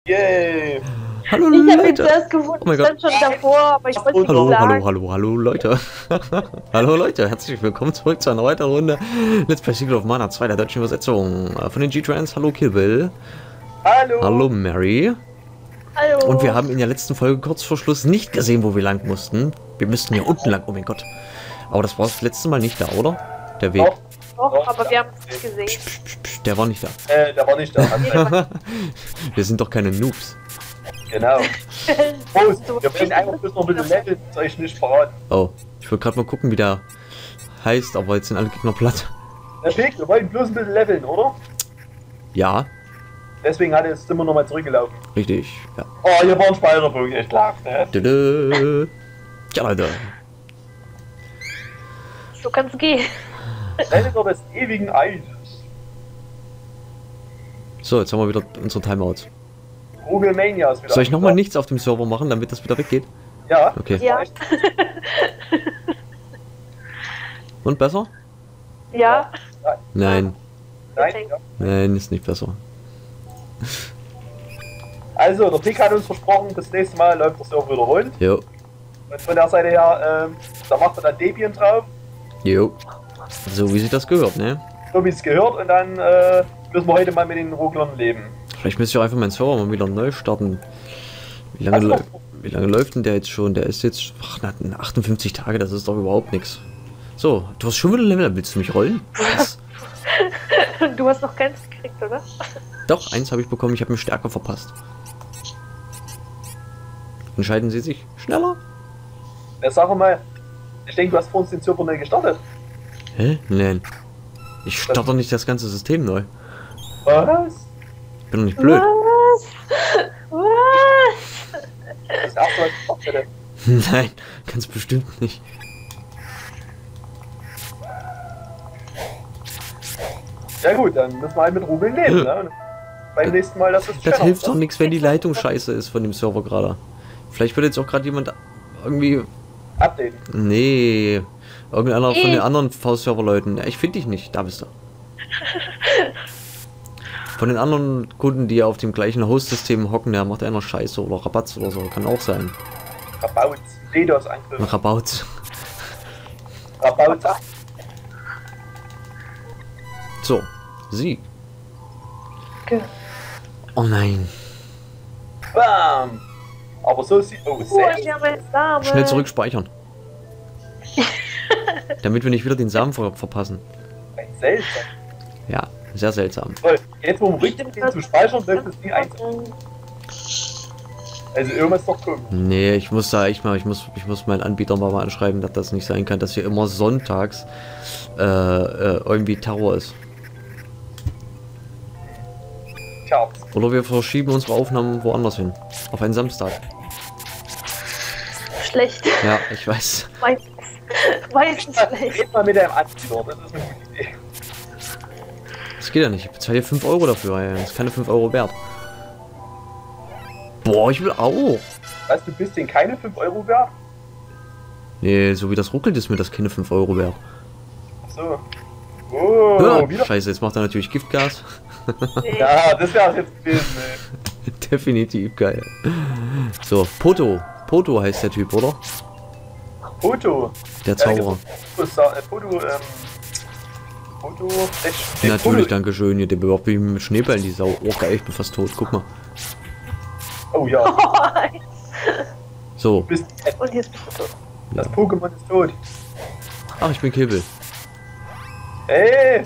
Yay! Hallo Ich habe ihn Leute! zuerst gefunden, Oh mein ich stand schon davor, aber ich wollte nicht Hallo, sagen. hallo Leute! Hallo Leute, herzlich willkommen zurück zu einer weiteren Runde Let's Play Secret of Mana 2 der deutschen Übersetzung von den G-Trans. Hallo Kill Bill. Hallo! Hallo Mary. Hallo. Und wir haben in der letzten Folge kurz vor Schluss nicht gesehen, wo wir lang mussten. Wir müssten hier unten lang, oh mein Gott. Aber das war das letzte Mal nicht da, oder? Der Weg. Doch, aber wir haben es gesehen. Der war nicht da. Der war nicht da. Wir sind doch keine Noobs. Genau. Prost! Wir werden einfach bloß noch ein bisschen leveln, ist euch nicht verraten. Oh, ich wollte gerade mal gucken, wie der heißt, aber jetzt sind alle Gegner platt. Der Pig, wir wollten bloß ein bisschen leveln, oder? Ja, Deswegen hat jetzt immer noch mal zurückgelaufen. richtig. Ja. Oh, hier war ein Speicherpunkt, echt klar. Ne? Dödö. Ja, Leute. So kann's gehen. Senator des ewigen Eises. So, jetzt haben wir wieder unsere Timeouts. Rugelmania ist wieder. Soll ich nochmal am nichts auf dem Server machen, damit das wieder weggeht? Start. Ja. Okay. Ja. Und besser? Ja. Nein. Nein. Ja. Nein, ist nicht besser. Also, der Pig hat uns versprochen, das nächste Mal läuft der Server wieder rund. Jo. Und von der Seite her, da macht er dann Debian drauf, Jo. So wie sich das gehört, ne? so wie es gehört. Und dann müssen wir heute mal mit den Ruglern leben. Vielleicht müsste ich auch einfach meinen Server mal wieder neu starten. Wie lange, Ach so. wie lange läuft denn der jetzt schon? Der ist jetzt ach, na, 58 Tage, das ist doch überhaupt nichts. So, du hast schon wieder Level, willst du mich rollen? Was? Du hast noch keins gekriegt, oder? Doch, eins habe ich bekommen, ich habe mir Stärke verpasst. Entscheiden Sie sich schneller? Sag mal, ich denke, du hast vor uns den Server neu gestartet. Hä? Nein. Ich starte nicht das ganze System neu. Was? Ich bin doch nicht blöd. Was? Was? Das erste Mal gemacht, bitte. Nein, ganz bestimmt nicht. Ja gut, dann müssen wir halt mit Rugeln leben, ne? Und beim nächsten Mal, das ist Das schneller, hilft ne? doch nichts, wenn die Leitung scheiße ist von dem Server gerade. Vielleicht wird jetzt auch gerade jemand irgendwie... Updaten. Nee, irgendeiner von den anderen V-Server-Leuten. Ja, ich finde dich nicht, da bist du. Von den anderen Kunden, die auf dem gleichen Host-System hocken, der macht einer Scheiße oder Rabatz oder so, kann auch sein. Rabaut. DDoS-Angriff. Rabatt. Rabaut. So, Sieg. Okay. Oh nein. Bam. Aber so sieht... Oh, sehr Ich habe einen Samen. Schnell zurück speichern. Damit wir nicht wieder den Samen verpassen. seltsam. Ja, sehr seltsam. Toll. Jetzt, wo wir richtig den zu speichern, läuft das Ding eins. Also irgendwas doch kommen. Nee, ich muss meinen Anbieter mal anschreiben, dass das nicht sein kann, dass hier immer sonntags irgendwie Terror ist. Scherz. Oder wir verschieben unsere Aufnahmen woanders hin. Auf einen Samstag. Schlecht. Ja, ich weiß. Meistens schlecht. Red mal mit deinem Anbieter, das ist eine gute Idee. Das geht ja nicht. Ich bezahle hier 5 Euro dafür. Ja. Das ist keine 5 Euro wert. Boah, ich will auch. Weißt du, bist denn keine 5 Euro wert? Nee, so wie das ruckelt, ist mir das keine 5 Euro wert. So. Oh, Ja, wieder. scheiße, jetzt macht er natürlich Giftgas. Ja, das wäre jetzt gewesen, ey. Definitiv geil. So, Poto. Poto heißt der Typ, oder? Foto. Der Zauberer. Foto. Natürlich, danke schön. Hier, der bewirbt mich mit Schneebällen, die Sau. Oh geil, ich bin fast tot. Guck mal. Oh ja. So. Bist, Und jetzt bist du tot. das Pokémon ist tot. Ach, ich bin Kibbel. Hey!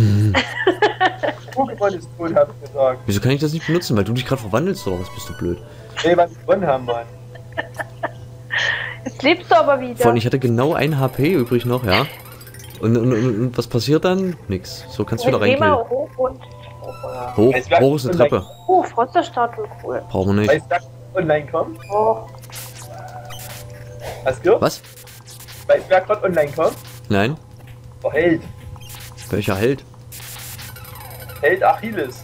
Pokémon ist tot, hab ich gesagt. Wieso kann ich das nicht benutzen? Weil du dich gerade verwandelst oder was? Bist du blöd? Nee, weil wir gewonnen haben, Mann. Jetzt lebst du aber wieder. Vor allem, ich hatte genau 1 HP übrig noch, ja. Und was passiert dann? Nix. So kannst du wieder Geh mal reinkillen. hoch und Hoch ist eine Treppe. oh, Frosterstatue, cool. Brauchen wir nicht. Weißt du, dass online kommt? Oh, Hast du gehört? Was? Weißt du, wer gerade online kommt? Nein? Der Held. Welcher Held? Held Achilles.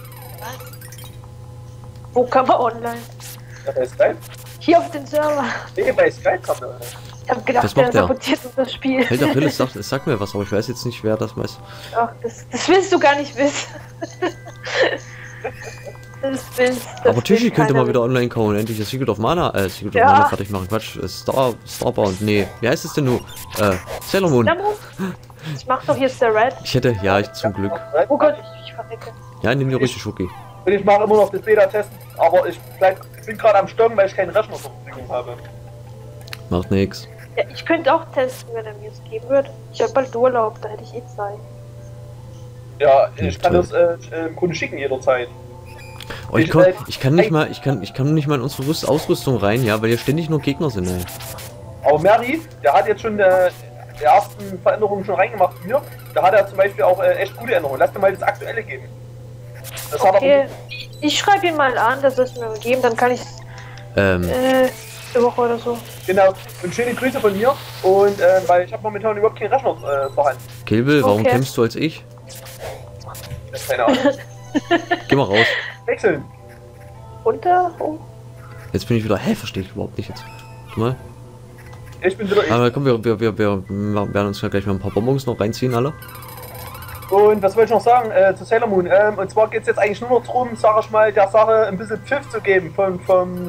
wo kann man online? Ja, bei Skype? Hier auf den Server. Nee, bei Skype kommt er. Ich hab gedacht, Was macht der der? sabotiert das Spiel. Held Achilles sagt mir was, aber ich weiß jetzt nicht, wer das weiß. Ach, das willst du gar nicht wissen. das willst. Das Aber Tishi will könnte keiner mal wieder online kauen. Endlich das Secret of Mana, Secret of Ja. Mana fertig machen. Quatsch, Starbound. Nee, wie heißt es denn nur? Sailor Moon. wissen. Ich mach doch jetzt der Red. Ich hätte, ja, ich zum Glück. Oh Gott, ich verrecke. Ja, nimm dir richtig Schoki. Und ich mache immer noch das Beta-Testen, aber ich bin gerade am Sturm, weil ich keinen Rechner zur Verfügung habe. Macht nix. Ja, ich könnte auch testen, wenn er mir es geben würde. Ich habe bald Urlaub, da hätte ich Zeit. Ja, ich Ja, kann toll. das im Grunde schicken jederzeit. Oh, ich kann nicht mal, ich kann nicht mal in unsere Ausrüstung rein, ja, weil hier ständig nur Gegner sind, ey. Aber Mary, der hat jetzt schon die ersten Veränderungen schon reingemacht hier. Da hat er zum Beispiel auch echt gute Änderungen. Lass dir mal das aktuelle geben. Das hat Okay, er ich schreibe ihn mal an, dass es mir geben, dann kann ich es eine Woche oder so. genau. Und schöne Grüße von mir. Und weil ich habe momentan überhaupt keinen Rechner vorhanden. Kilbel, warum Okay. kämpfst du als ich? Keine Ahnung. Geh mal raus. Wechseln. Runter? Oh. Jetzt bin ich wieder, hä, verstehe ich überhaupt nicht jetzt. Warte mal. Ich bin wieder Aber komm, wir werden uns ja gleich mal ein paar Bonbons noch reinziehen, alle. Und was wollte ich noch sagen zu Sailor Moon? Und zwar geht es jetzt eigentlich nur noch darum, sag ich mal, der Sache ein bisschen Pfiff zu geben vom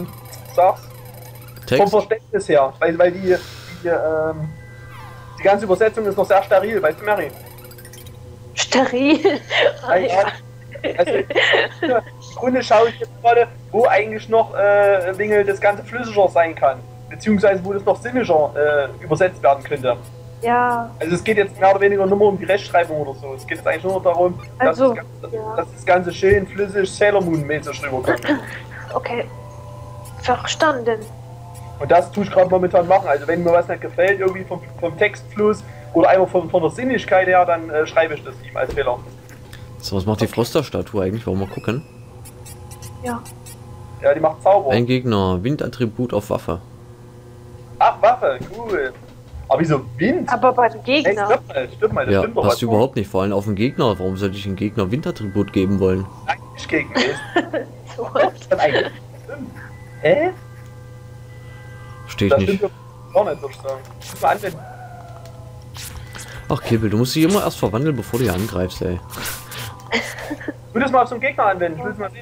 Text? Verständnis her. Weil die ganze Übersetzung ist noch sehr steril, weißt du, Mary? Steril. Also, im Grunde schaue ich jetzt gerade, wo eigentlich noch Wingel das Ganze flüssiger sein kann. Beziehungsweise wo das noch sinniger übersetzt werden könnte. Ja, Also es geht jetzt mehr oder weniger nur um die Rechtschreibung oder so. Es geht jetzt eigentlich nur noch darum, Also, dass das Ganze schön, flüssig, Sailor Moon-mäßig rüberkommt. okay. Verstanden. Und das tue ich gerade momentan machen. Also wenn mir was nicht gefällt, irgendwie vom Textfluss oder einfach von der Sinnlichkeit her, dann schreibe ich das ihm als Fehler. So, was macht die Froster-Statue eigentlich? Wollen wir mal gucken? Ja. Ja, die macht Zauber. Ein Gegner, Windattribut auf Waffe. Ach, Waffe, cool. Aber wieso Wind? Aber beim Hey, Gegner. stimmt mal, das Ja, stimmt doch passt was. überhaupt nicht, vor allem auf den Gegner. Warum sollte ich einen Gegner Windattribut geben wollen? Eigentlich gegen mich. So. Das eigentlich stimmt. Hä? Verstehe ich Das nicht. stimmt doch nicht, würde ich sagen. Muss mal anwenden. Ach, Kibbel, du musst dich immer erst verwandeln, bevor du hier angreifst, ey. Ich will das mal auf so einen Gegner anwenden, ich will es mal sehen.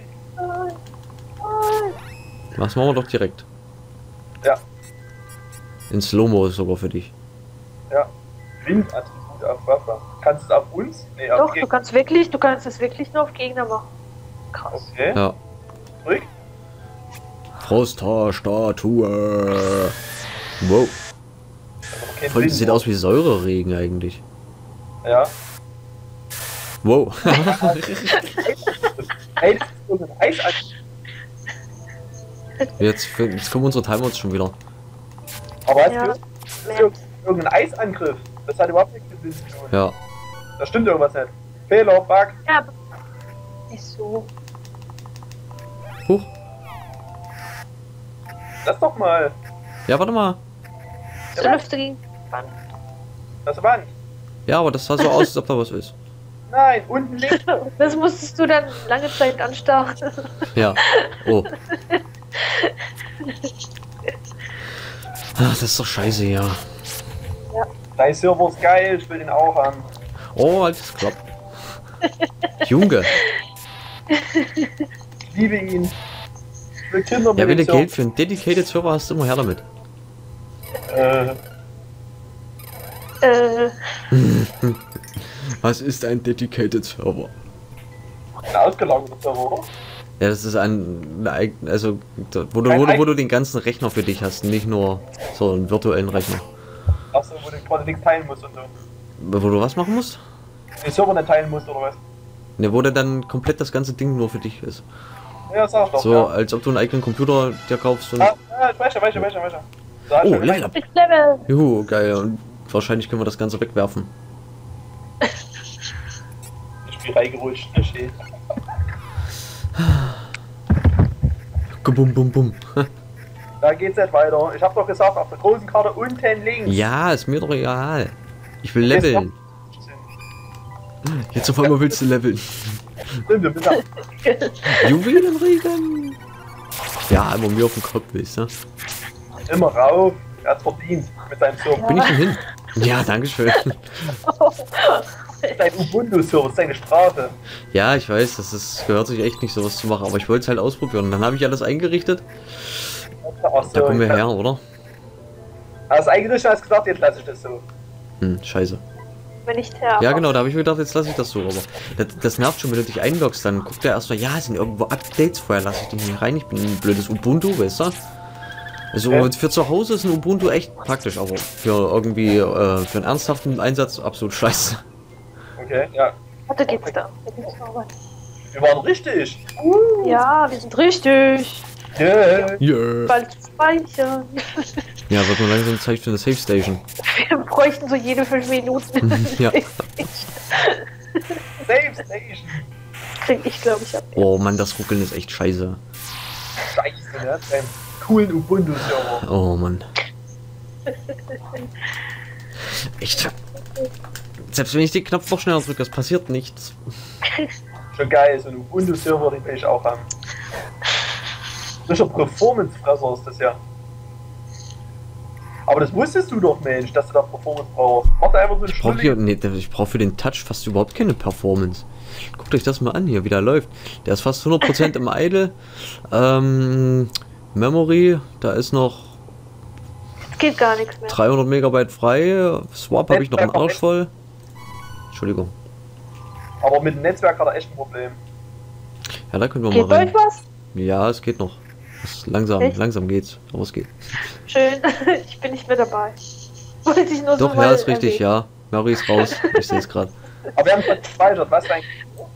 Das machen wir doch direkt. Ja, In Slow-Mo sogar für dich. ja. Windattribut auf Waffe. Kannst du es auf uns? Nee, auf Doch, Gegner. du kannst es wirklich nur auf Gegner machen. Krass. Okay, Ja. ruhig. Froster-Statue. Wow. Okay, Voll, das sieht aus wie Säureregen eigentlich. Ja. Wow. Ey, das ist so ein Eisangriff. Jetzt kommen unsere Timeouts schon wieder. Aber weißt Ja. du, das ist irgendein Eisangriff. Das hat überhaupt nichts mit Wind zu tun. Ja. Da stimmt irgendwas nicht. Fehler, Bug. Ja, aber nicht so. Huch. Lass doch mal. Ja, warte mal. So Lüfte gegen Wand. Das Wand. Ja, aber das sah so aus, als ob da was ist. Nein, unten links. Das musstest du dann lange Zeit anstarren. Ja. Oh. Ach, das ist doch scheiße, ja. Dein Server ist geil, ich will den auch haben. Oh, alles klappt. Junge. Ich liebe ihn. Ich will Kinder mit Ja, wenn du dem Geld für einen Dedicated Server hast, immer her damit. Server. Was ist ein Dedicated Server? Ein ausgelagerter Server, oder? Ja, das ist also, wo du den ganzen Rechner für dich hast, nicht nur so einen virtuellen Rechner. Achso, wo du quasi nichts teilen musst und so. Wo du was machen musst? Den Server nicht teilen musst oder was? Ne, wo der dann komplett das ganze Ding nur für dich ist. Ja, sag doch. So, Ja. als ob du einen eigenen Computer dir kaufst und... Ja, ich weiß schon. Da Oh, schon Level Up. Next Level. Juhu, geil. Und wahrscheinlich können wir das Ganze wegwerfen. Ich bin reingerutscht, ne, steht. Bum, bum, bum. Da geht's nicht weiter. Ich hab doch gesagt, auf der großen Karte unten links. Ja, ist mir doch egal. Ich will leveln. Jetzt auf einmal willst du leveln. Stimmt, wir müssen Juwelenregen. Ja, immer mir auf den Kopf willst, ne? immer rauf. Er hat's verdient mit seinem Server. Bin ich denn hin? Ja, danke schön. Dein Ubuntu-Server ist deine Strafe. Ja, ich weiß, gehört sich echt nicht, sowas zu machen, aber ich wollte es halt ausprobieren. Dann habe ich alles eingerichtet. Achso, Da kommen wir her, oder? Hast eingerichtet, hast gesagt, jetzt lasse ich das so. Scheiße. Wenn nicht her. Ja, genau, da habe ich mir gedacht, jetzt lasse ich das so, aber das nervt schon, wenn du dich einloggst, dann guckt er erstmal, ja, sind irgendwo Updates, vorher lasse ich den hier rein, ich bin ein blödes Ubuntu, weißt du? Also für zu Hause ist ein Ubuntu echt praktisch, aber für irgendwie, für einen ernsthaften Einsatz absolut scheiße. Okay, ja. Warte, geht's da. Da gibt's noch was. Wir waren richtig. Ja, wir sind richtig. Yeah. Bald speichern. Ja, wird nur langsam Zeit für eine Safe Station. Wir bräuchten so jede 5 Minuten. Ja. Safe Station. Krieg ich, glaube ich, ab. Oh Mann, das Ruckeln ist echt scheiße. Scheiße, ne? Beim coolen Ubuntu-Server. Oh Mann. Echt. Selbst wenn ich den Knopf noch schneller drücke, es passiert nichts. Schon geil, so ein Ubuntu-Server, den will ich auch haben. Solcher Performance-Fresser ist das ja. Aber das wusstest du doch, Mensch, dass du da Performance brauchst. Mach da einfach so eine Ich brauche für den Touch fast überhaupt keine Performance. Guckt euch das mal an hier, wie der läuft. Der ist fast 100% im Idle. Memory, da ist noch Es geht gar nichts mehr. 300 Megabyte frei. Swap habe ich noch einen Arsch voll. Entschuldigung. Aber mit dem Netzwerk hat er echt ein Problem. Ja, da können wir Geht mal bei rein. euch was? Ja, es geht noch. Langsam, Echt? langsam geht's, aber es geht. Schön. Ich bin nicht mehr dabei. Wollte ich nur so Doch, mal ja, ist richtig, erwähnen. ja. Mary ist raus. Ich sehe es gerade. Aber wir haben es gespeichert, was eigentlich?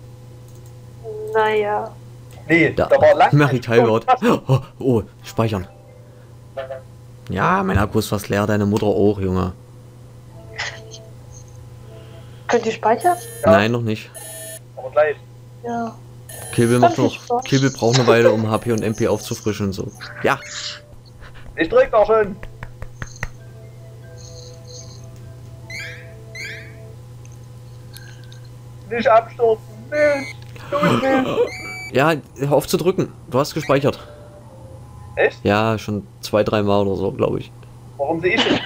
Naja. Nee, Da, da war lang. Mary Teilwort. Oh, speichern. Ja, mein Akku ist fast leer, deine Mutter auch, Junge. Könnt ihr speichern? Ja. Nein, noch nicht. Aber gleich. Ja. Kilby Dann macht viel noch. Spaß. Kilby braucht eine Weile, um HP und MP aufzufrischen und so. Ja. Ich drück doch schon. Nicht abstürzen, nicht. Tu es nicht. Ja, hör auf zu drücken. Du hast gespeichert. Echt? Ja, schon 2-3 Mal oder so, glaube ich. Warum sehe ich es?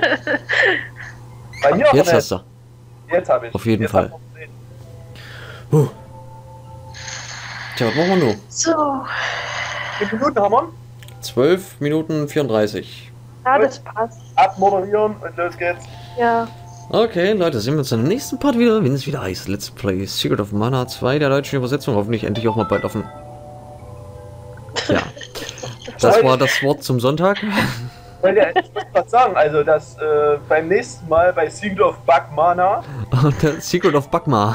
Bei mir aber Jetzt nicht. hast du. Jetzt habe ich. Auf jeden Jetzt Fall. hab ich's gesehen. Tja, was machen wir nun? So. Wie viele Minuten haben wir? 12 Minuten 34. Ja, das passt. Abmoderieren und los geht's. Ja. Okay, Leute, sehen wir uns im nächsten Part wieder, wenn es wieder heißt Let's Play Secret of Mana 2 der deutschen Übersetzung. Hoffentlich endlich auch mal bald offen. Ja. Das war das Wort zum Sonntag. Ich wollte was sagen, also dass beim nächsten Mal bei Secret of Bug Mana Secret of Bagma.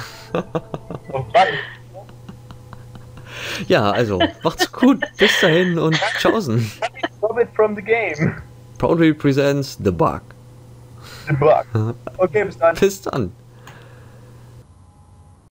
Ja, also, macht's gut. Bis dahin und tschaußen. Stop it from the game. Proudly presents The Bug. The Bug. Okay, bis dann. Bis dann.